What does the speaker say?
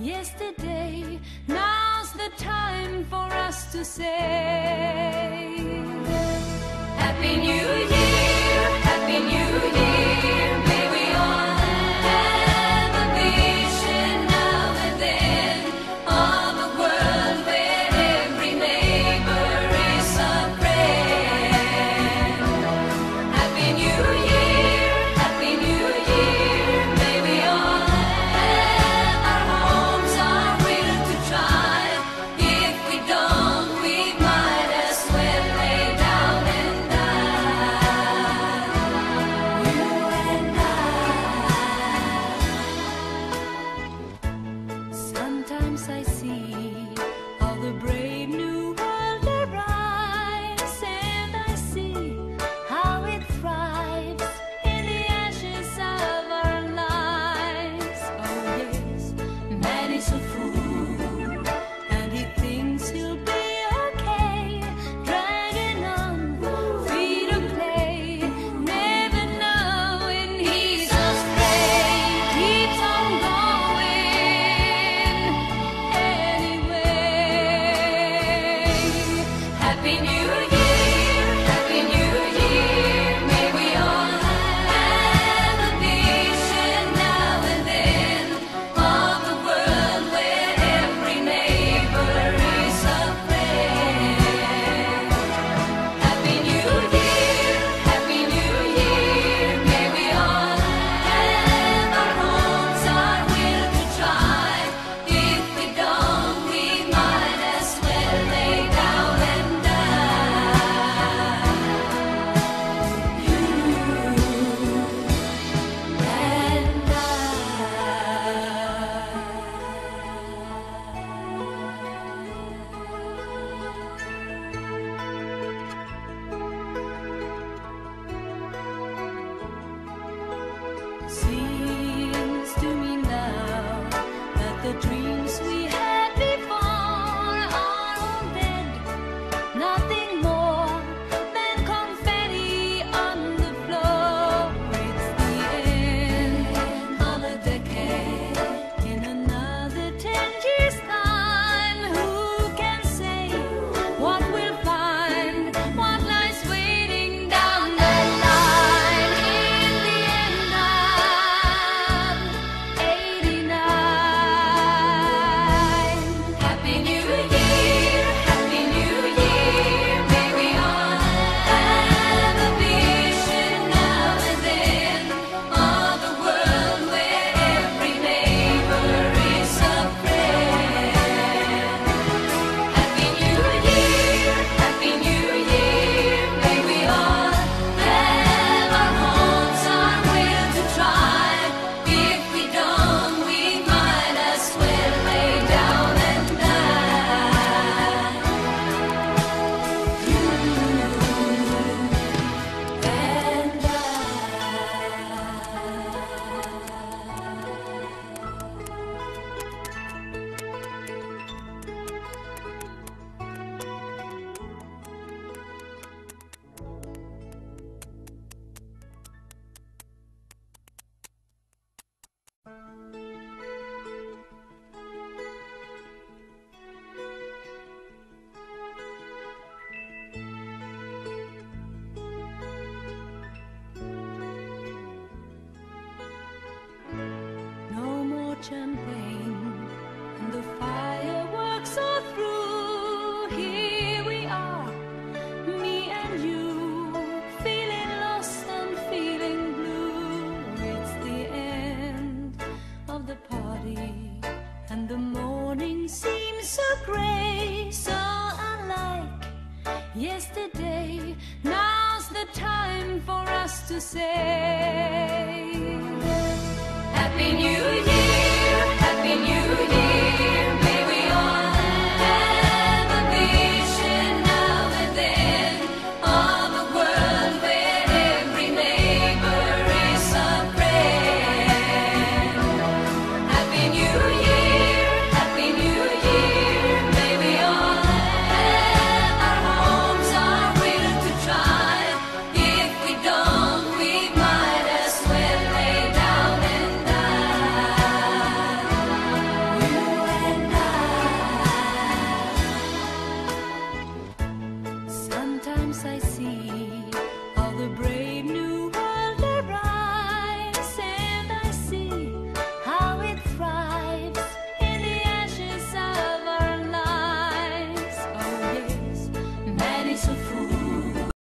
yesterday. Now's the time for us to say Happy New Year, Happy New Year. May we all have a vision now and then of a world where every neighbor is a friend. Happy New Year, Happy New Year. May we all have our homes, our will to try. If we don't, we might as well lay down and die. You and I. Sometimes I see how the brave new world arrives, and I see how it thrives in the ashes of our lives. Oh yes, man is a fool, and he thinks he'll be okay, dragging on feet of clay, never knowing he's astray. Keeps on going anyway. Happy New Year, Happy New Year. May we all have a vision now and then of a world where every neighbor is a friend. Happy New Year, Happy New Year. May we all have our homes, our will to try. If we don't, we might as well lay down and die. You and I. Seems to me now that the dreams we had before are all dead. Nothing more than confetti on the floor. It's the end of a decade. In another 10 years' time, who can say what we'll find? What lies waiting down the line? In the end, I'm 89. Happy New Year, Happy New Year. May we all have a vision now and then of a world where every neighbor is a friend. Happy New Year, Happy New Year. May we all have our homes, our will to try. If we don't, we might as well lay down and die. You and I. No more champagne, and the fireworks are through. Here we are, me and you, feeling lost and feeling blue. It's the end of the party, and the morning seems so gray, so unlike yesterday. Now's the time for us to say Happy New Year, Happy New Year. May we all have a vision now and then of a world where every neighbor is a friend. Happy New Year, Happy New Year. May we all have our homes, our will to try. If we don't, we might as well lay down and die. how the brave